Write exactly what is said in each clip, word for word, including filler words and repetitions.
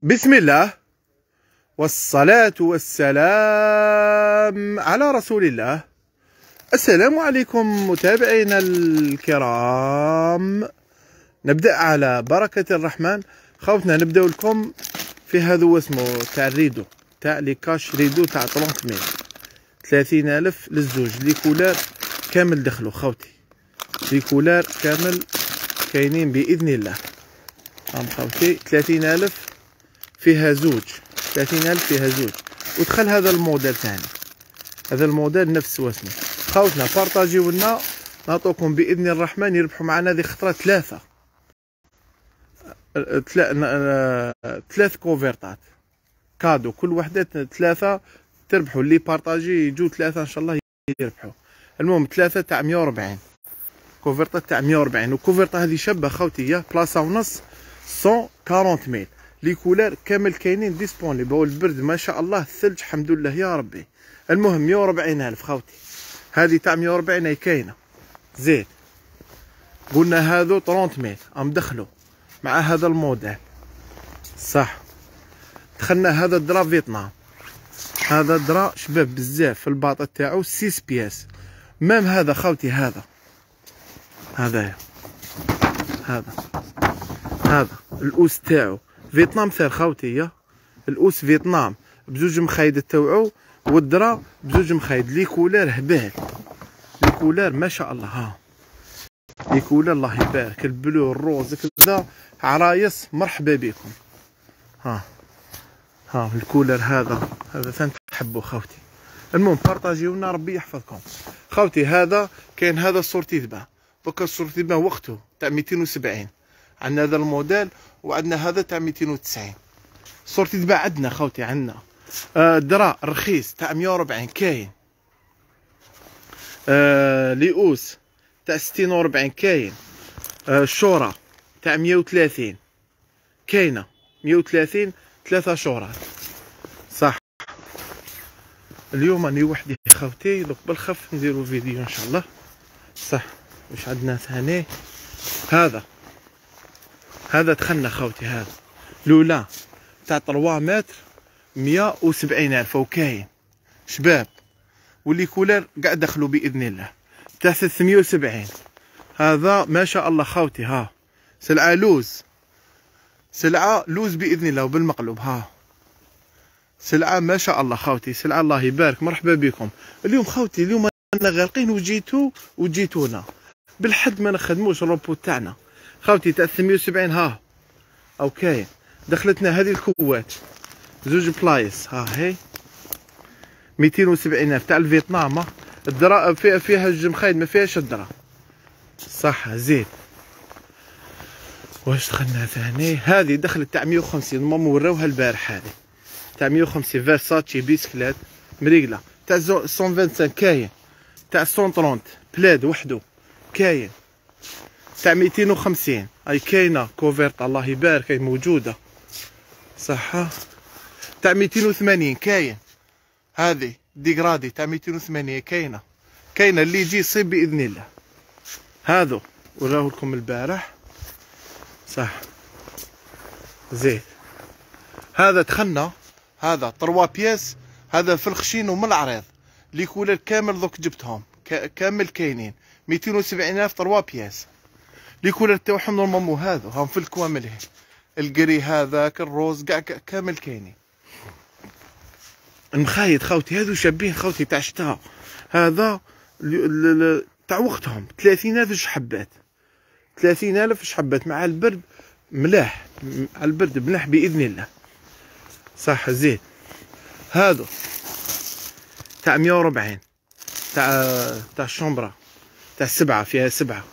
بسم الله والصلاة والسلام على رسول الله. السلام عليكم متابعينا الكرام. نبدأ على بركة الرحمن. خوتنا نبدأ لكم في هذا واسمه تاع الريدو تاع لي كاش ريدو تاع ثلاثين ميل ثلاثين ألف للزوج. لي كولار كامل دخلوا خوتي، لي كولار كامل كاينين بإذن الله. هم خوتي ثلاثين ألف فيها زوج، ثلاثين ألف فيها زوج. ودخل هذا الموديل ثاني، هذا الموديل نفس واسمه. خوتنا بارطاجيو لنا، نعطوكم بإذن الرحمن يربحوا معنا هذه خطرة ثلاثة ثلاث كوفرتات كادو، كل وحدة ثلاثة تربحوا. اللي بارطاجي يجوا ثلاثة إن شاء الله يربحوا. المهم ثلاثة تاع مية وربعين كوفرتات تاع مية وربعين. وكوفرتا هذه شابة خوتي، بلاصة ونص مية وأربعين ميل. لي كولار كامل كاينين ديسبونيبل. والبرد ما شاء الله، الثلج الحمد لله يا ربي. المهم مية وربعين ألف خوتي، هذه تاع مية وربعين هي كاينة. زيد قلنا هذو ثلاثين ميل ام دخلوا مع هذا الموديل صح. دخلنا هذا الدرا فيتنام، هذا الدرا شباب بزاف في الباطة تاعو ستة بياس. مام هذا خوتي، هذا هذا هذا هذا الأوس تاعو فيتنام ثار خوتي، يا الأوس فيتنام بزوج مخايد تاوعو، والدرا بزوج مخايد. لي كولار هبال، لي كولار ما شاء الله. ها لي كولار الله يبارك، البلو الروز كذا عرايس. مرحبا بكم. ها ها الكولر هذا هذا ثاني تحبوا خوتي. المهم بارطاجيونا ربي يحفظكم خوتي. هذا كاين هذا الصورتي تباع دوكا، الصورتي تباع وقته تاع ميتين وسبعين. عندنا هذا الموديل وعندنا هذا تاع ميتين وتسعين. الصورتي تباع عندنا خوتي. عندنا آه درا رخيص تاع مية وربعين كاين. آه ليوس تاع ستين وربعين كاين. آه شورى تاع مية وثلاثين كاينه، مية وثلاثين ثلاثة شورات صح. اليوم راني وحدي خوتي، دوك بالخف نديرو فيديو ان شاء الله صح. واش عندنا ثاني؟ هذا هذا دخلنا خوتي، هذا لولا تاع ثلاثة متر مية وسبعين ألف وكاين شباب. واللي كولار قاعد دخلوا بإذن الله تاع ثلاثمية وسبعين. هذا ما شاء الله خوتي. ها سلعة لوز، سلعة لوز بإذن الله وبالمقلوب. ها سلعة ما شاء الله خوتي، سلعة الله يبارك. مرحبا بكم اليوم خوتي. اليوم انا غارقين وجيتو وجيتونا بالحد ما نخدموش الروبو تاعنا خوتي تاع ثلاثمية وسبعين. ها او كاين دخلتنا هذه الكوات زوج بلايص. ها هي ميتين وسبعين ألف تاع الفيتنام. الدرا فيها فيها جوج مخايد، ما فيهاش الدرا صح. زيد واش دخلنا ثاني؟ هذه دخلت تاع مية وخمسين، ماما وراوها البارح. هذه تاع مية وخمسين فيرساتشي بيسكلات مريقله. تاع مية وخمسين كاين، تاع مية وثلاثين بلاد وحده كاين، تاع ميتين وخمسين اي كاينه كوفرت الله يبارك هي موجوده صح. تاع ميتين وثمانين كاين، هذه ديغرادي تاع ميتين وثمانين كاينه كاينه. اللي يجي يصيب باذن الله. هذو وراه لكم البارح صح. زين هذا دخلنا، هذا ثلاثة بياس، هذا في الخشين ومن العريض. لي كولر كامل دوك جبتهم كامل كاينين ميتين وسبعين ألف ثلاثة بياس. لي كولر تاعهم نورمالمون هذا هم في الكوامل. هي القري هذاك الروز كاع كامل كاينين. المخايد خوتي هذو شابين خوتي تاع شتا. هذا تاع وقتهم ثلاثين ألف جوج حبات، ثلاثين ألف جوج حبات مع البرد ملاح، مع البرد ملاح بإذن الله صح. زين هادو تاع مية وربعين تاع تاع الشومبرا تاع سبعة، فيها سبعة.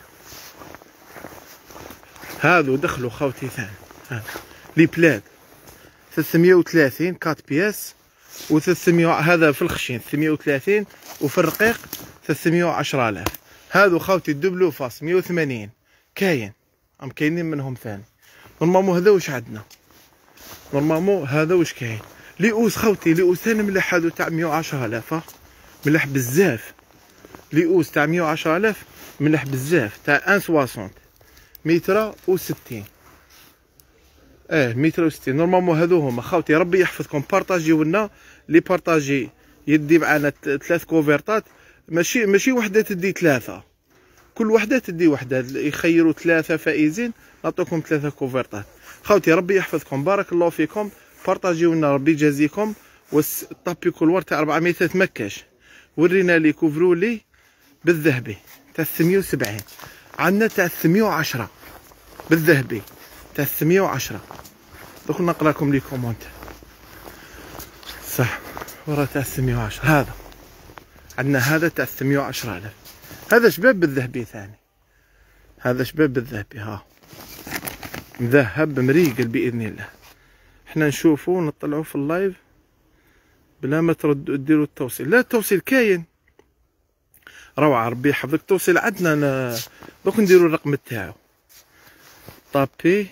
هادو دخلوا خوتي ثاني. هذا لي بلاد ثلاثمية وثلاثين كات بياس و ثلاثمية. هذا في الخشين ثلاثمية وثلاثين، وفي الرقيق ثلاثمية وعشرة آلاف. هادو خوتي الدبلو فاس مية وثمانين كاين، ام كاينين منهم ثاني. نورمالمون هذا واش عندنا؟ نورمالمون هذا واش كاين؟ ليوس خوتي، ليوس ثاني مليح. هادو تاع مية وعشرة آلاف مليح بزاف. ليوس تاع مية وعشرة آلاف مليح بزاف. تاع مية وستين متر وستين اه متر وستين نورمالمون. هادو هما خاوتي ربي يحفظكم. بارطاجيو لنا لي بارطاجي يدي معانا ثلاث كوفرتات، ماشي ماشي وحده تدي ثلاثه، كل وحده تدي وحده. يخيروا ثلاثه فائزين نعطوكم ثلاثه كوفرتات. خاوتي ربي يحفظكم، بارك الله فيكم. بارطاجيو لنا ربي يجازيكم. والطابي كولوار تاع أربعمية مكاش ورينا لي كوفرولي بالذهبي تاع ثمانية وسبعين. عندنا تاع ثمانية وعشرة بالذهبي تاع ثمانية وعشرة. دوك نقرا لكم لي كومونت صح. ورا تاع ثمانية وعشرة هذا عندنا، هذا تاع ثمانية وعشرة ألف. هذا شباب بالذهبي ثاني، هذا شباب بالذهبي ها مذهب مريقل باذن الله. احنا نشوفو ونطلعو في اللايف بلا ما تردوا ديروا التوصيل. لا التوصيل كاين روعه ربي يحفظك. التوصيل عندنا دوك نديرو الرقم تاعو. طابي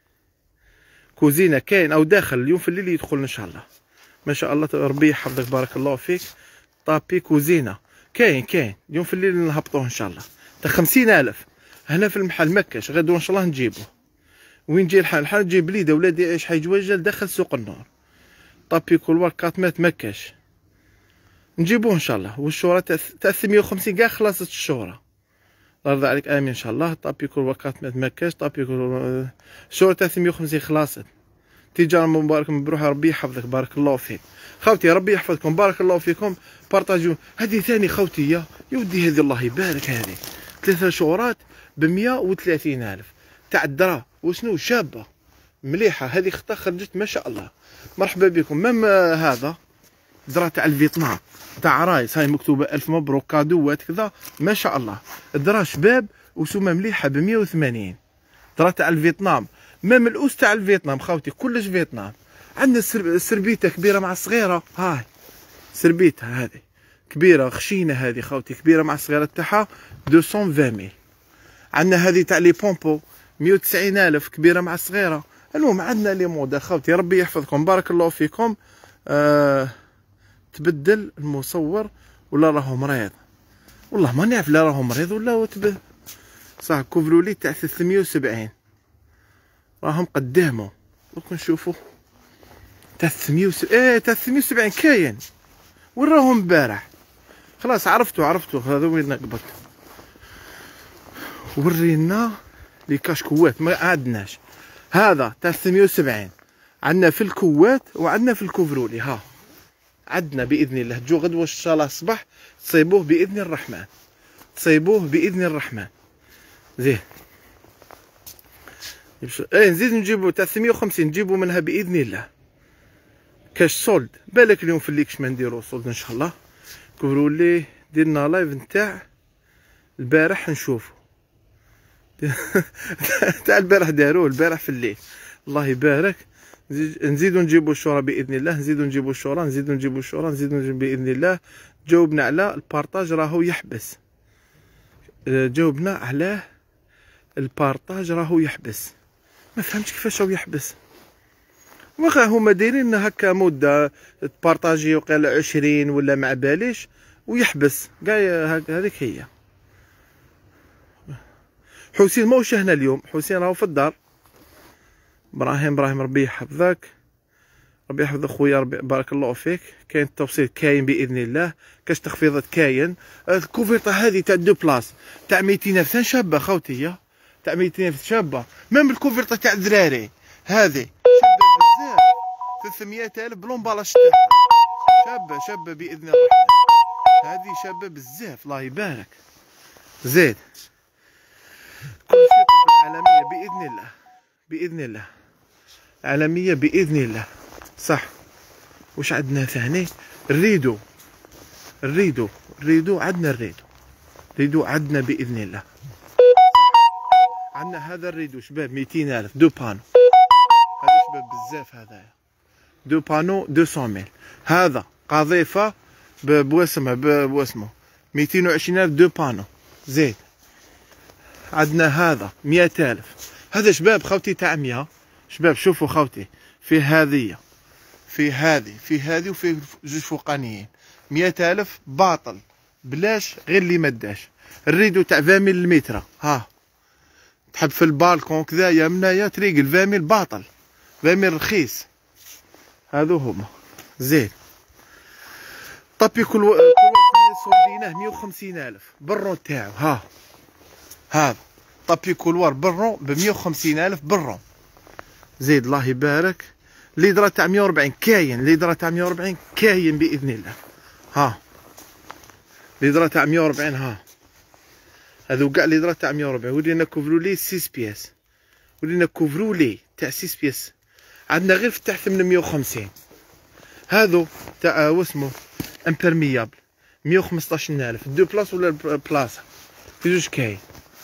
كوزينه كاين او داخل اليوم في الليل يدخل ان شاء الله. ما شاء الله ربي يحفظك بارك الله فيك. طابي كوزينه كاين كاين اليوم في الليل نهبطوه ان شاء الله. تا خمسين ألف هنا في المحل مكاش. غدو ان شاء الله نجيبوه. وين جاي الحال؟ الحال جاي بليده ولادي يعيش حي جوجل داخل سوق النور. طابي كولوار أربعمية مكاش نجيبوه ان شاء الله. والشهره تاع ثمانية وخمسين كاع خلصت الشهره. الله يرضى عليك امين ان شاء الله. طابي كولوار أربعمية مكاش. طابي كولوار الشهره تاع ثمانية وخمسين خلصت. تجاره مبارك مبروحه ربي يحفظك بارك الله فيك. خوتي ربي يحفظكم بارك الله فيكم. بارطاجيو. هذه ثاني خوتي يا ودي هذه الله يبارك. هذه ثلاثه شهورات ب مية وثلاثين ألف تاع الدرا وشنو شابه مليحه. هذه خطا خرجت ما شاء الله. مرحبا بكم. مام هذا درا تاع الفيتنام تاع عرايس هاي مكتوبه الف مبروك كادوات كذا ما شاء الله. درا شباب وسومه مليحه ب مية وثمانين. درا تاع الفيتنام مام الأوس تاع الفيتنام خوتي كلش فيتنام. عندنا السربيته كبيره مع الصغيره. هاي سربيته هذه كبيره خشينه. هذه خوتي كبيره مع الصغيره تاعها مئتين وعشرين. عندنا هذه تاع لي بومبو مية وتسعين ألف كبيره مع الصغيره. المهم عندنا لي موضه خوتي ربي يحفظكم بارك الله فيكم. آه تبدل المصور ولا راهو مريض؟ والله ما نعرف لا راهو مريض ولا وتب صح. كوفرولي تاع ثلاثمية وسبعين راهم قدامه. دوك نشوفو تاع ثلاثمية وسبعين. ايه تاع ثلاثمية وسبعين كاين. وين راهم امبارح؟ خلاص عرفتو عرفتو هذا وين نقبض. ورينا لي كاشكوات ما عندناش. هذا تاع ثلاثمية وسبعين عندنا في الكوات وعندنا في الكوفرولي. ها عندنا باذن الله. تجو غدوه ان شاء الله الصباح تصيبوه باذن الرحمن. تصيبوه باذن الرحمن. زين ايه نزيد نجيبو تاع ثمانية وخمسين نجيبو منها باذن الله. كاش سولد بالك اليوم في الليكش ما نديرو سولد ان شاء الله. كوفرولي درنا لايف نتاع البارح نشوفو تاع البارح داروه البارح في الليل الله يبارك. نزيدو نجيبو الشورى باذن الله. نزيدو نجيبو الشورى نزيدو نجيبو الشورى نزيدو نجيبو باذن الله. جاوبنا على البارطاج راهو يحبس. جاوبنا على البارطاج راهو يحبس. ما فهمتش كيفاش راهو يحبس. واخا هما دايرين هكا مده تبارطاجي وقال عشرين ولا مع باليش ويحبس كاع هذيك هي. حسين ماهوش هنا اليوم. حسين راهو في الدار. ابراهيم ابراهيم ربي يحفظك ربي يحفظ خويا ربي بارك الله فيك. كاين التوصيل كاين باذن الله. كاش تخفيضات كاين. الكوفيرطه هذه تاع دو بلاص تاع ميتين ألف شابه خوتي يا تاع ميتين ألف شابه. ميم الكوفيرطه تاع الدراري هذه شابه بزاف ثلاثمية ألف بلومبالاج تاعها شابه شابه باذن الرحمن. هذه شابه بزاف الله يبارك. زيد كل شيء العالميه باذن الله باذن الله عالميه باذن الله صح. واش عندنا ثاني؟ الريدو الريدو الريدو عندنا الريدو الريدو عندنا باذن الله. عندنا هذا الريدو شباب ميتين ألف دو بانو. هذا شباب بزاف هذا دو بانو مئتين ميل. هذا قاذيفه بواسمه بواسمه ميتين وعشرين ألف دو بانو. زيد عندنا هذا مية ألف. هذا شباب خوتي تاع مية. شباب شوفوا خوتي في هذه في هذه في هذه وفي جوج فوقانيين مية ألف باطل بلاش غير اللي ما داش. الريدو تاع عشرين ميل المتر ها تحب في البالكون كذا يا منايا تريقل عشرين ميل باطل ضمير رخيص. هادو هما زين. طابي كل و... كل واحد صوبيناه مية وخمسين ألف بالرون تاعو. ها هذا طابي كولوار بالرون بمية وخمسين ألف بالرون. زيد الله يبارك. ليدرا تاع مية وربعين كاين، ليدرا تاع مية وربعين كاين بإذن الله. ها ليدرا تاع مية وربعين. ها هذو كاع ليدرا تاع مية وربعين. ولينا كوفرو لي ستة بياس، ولينا كوفرو لي تاع ستة بياس. عندنا غير في تحت من مية وخمسين. هذو تاع واسمو امبرميابل مية وخمسطاش ألف دو بلاص ولا بلاصه في جوج كاين.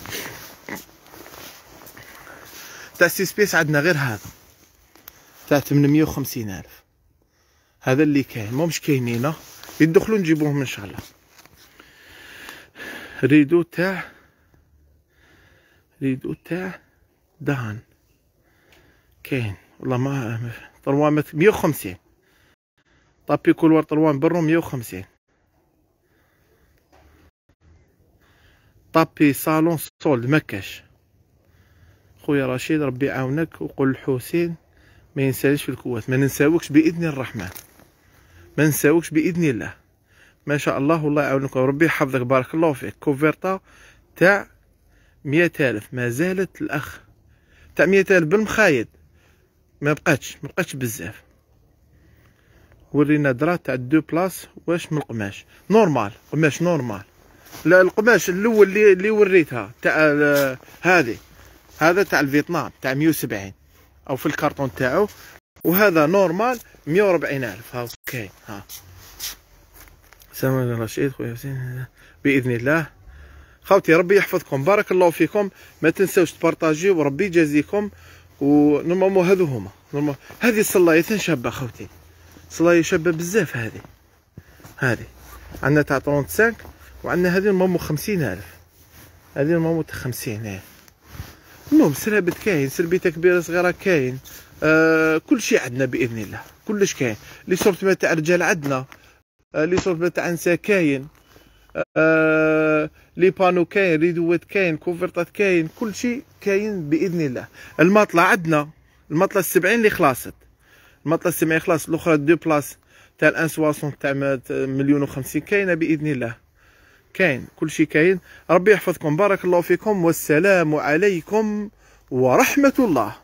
تاع ستة بياس عندنا غير هذا تاع ثمنمية وخمسين ألف. هذا اللي كاين، ماهمش كاينين يدخلوا نجيبوهم ان شاء الله. ريدو تاع ريدو تاع دهان كاين والله ما طروان مية وخمسين. طابي كولوار طروان برو مية وخمسين. طابي صالون سولد مكاش. خويا رشيد ربي يعاونك، وقول الحسين ما ينساليش في الكوات. ما ننساوكش باذن الرحمن، ما ننساوكش باذن الله. ما شاء الله والله يعاونك وربي يحفظك بارك الله فيك. كوفرتا تاع مية ألف ما زالت الاخ تاع مية ألف بالمخايد ما بقاتش ما بقاتش بزاف. ورينا درا تاع دو بلاص واش من القماش نورمال، قماش نورمال. لا القماش الاول اللي اللي وريتها تاع هذه هذا تاع الفيتنام تاع مية وسبعين او في الكارطون تاعو، وهذا نورمال مية وربعين ألف. ها كاين. ها سلام رشيد خويا حسين باذن الله. خوتي ربي يحفظكم بارك الله فيكم. ما تنساوش تبارطاجيو وربي يجازيكم. ونورمالمون هذو هما نورمال. هذه الصلاية شابه خوتي، صلاية شابه بزاف. هذه هذه عندنا تاع خمسة وثلاثين وعندنا هذه نورمالمون خمسين ألف. هذه نورمالمون خمسين. ايه المهم سرابت كاين، سربيته كبيره صغيره كاين. آه كل شيء عندنا باذن الله، كلش كاين. لي سورتمات تاع رجال عندنا، آه لي سورتمات تاع نساء كاين، آه لي بانو كاين، ريدوات كاين، كوفرتات كاين، كل شيء كاين باذن الله. الماطله عندنا الماطله السبعين اللي خلاصت، الماطله السبعين خلاص. الاخرى دو بلاص تاع الان سواسون تاع مليون وخمسين كاينه باذن الله. كاين كل شيء كاين. ربي يحفظكم بارك الله فيكم، والسلام عليكم ورحمة الله.